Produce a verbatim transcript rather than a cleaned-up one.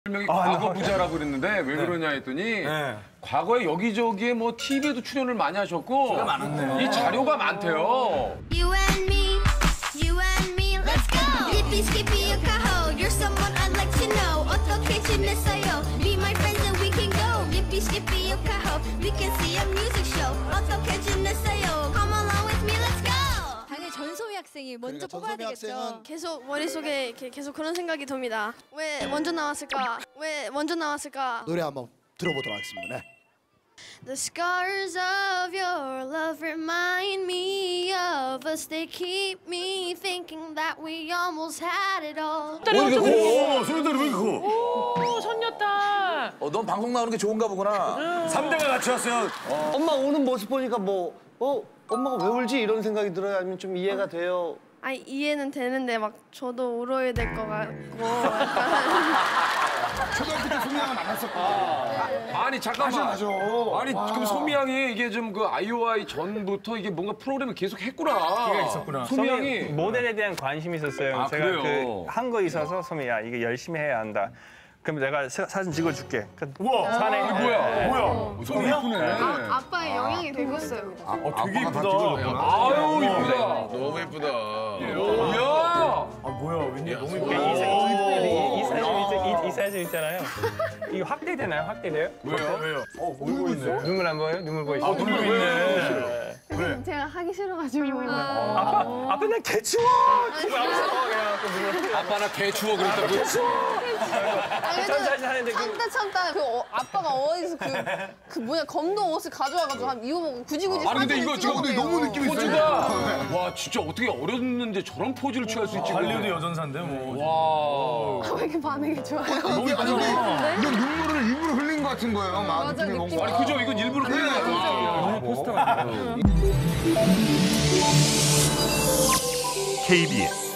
명이 과거 부자라고 그랬는데 왜 그러냐 했더니 네. 과거에 여기저기에 뭐 티비에도 출연을 많이 하셨고 이 자료가 많대요. You and me, you and me, let's go. Yippee skippy yukaho, you're someone I'd like to know. 어떻게 지냈어요? Be my friends and we can go. Yippee skippy yukaho, we can see a music show. 어떻게 지냈어요? Come along with me, let's go. 당연히 전소미 학생이 먼저 그러니까 뽑아야 전소미 되겠죠. 학생은 계속 머릿속에 이렇게 계속 그런 생각이 듭니다. 왜 먼저 나왔을까? 왜 먼저 나왔을까? 노래 한번 들어보도록 하겠습니다. 네. The scars of your love remind me of us. They keep me thinking that we almost had it all. 오, 소리들이 왜 이렇게 커? 오, 손녀딸. 어, 넌 방송 나오는 게 좋은가 보구나. 삼 대가 같이 왔어요. 엄마 우는 모습 보니까 뭐, 어, 엄마가 왜 울지? 이런 생각이 들어요? 아니면 좀 이해가 돼요? 아니 이해는 되는데 막 저도 울어야 될 것 같고 약간 초등학교 때 소미양을 만났었거든요. 아니 잠깐만. 맞아, 맞아. 아니 그럼 소미 양이 이게 좀 그 아이오아이 전부터 이게 뭔가 프로그램을 계속 했구나. 기가 있었구나. 소미 양이 모델에 대한 관심이 있었어요. 아, 제가 그래요? 그 한 거 있어서 소미야 이게 열심히 해야 한다. 그럼 내가 사, 사진 찍어줄게. 그 우와, 산에 이게 뭐야? 뭐야? 소미 예쁘네. 아빠의 영향이 되고 있어요. 어, 되게 이쁘다. 아유 이쁘다. 너무 예쁘다. 이야. 아, 뭐야, 웬일 너무 이쁘다. 이, 사- 이, 이, 이 사진 있- 이, 이 사진 있잖아요. 이거 확대되나요? 확대돼요? 왜요? 왜요? 어, 울고 있네. 눈물 안 보여요? 눈물 보이시죠? 아, 눈물 있네. 네. 제가 하기 싫어가지고. 아빠, 아빠 나 개추워! 아빠 나 개 추워 그랬다고. 전 사진 하는데 그 참다 참다 그 어, 아빠가 어디서 그, 그 뭐냐 검도 옷을 가져와가지고 한 입어보고 굳이 굳이 아니 근데 이거 지금 근데 너무 느낌 있어요. 포즈가 와 진짜 어떻게 어렸는데 저런 포즈를 취할 수 있지? 할리우드 여전사인데 뭐. 와. 왜 이렇게 반응이 좋아요? 이게 아니 이건 눈물을 일부러 흘린 것 같은 거예요. 막 맞아, 느낌이 느낌이. 뭔가. 아니 그죠? 이건 일부러 그런 거 같아. 포스터 같아요. 케이비에스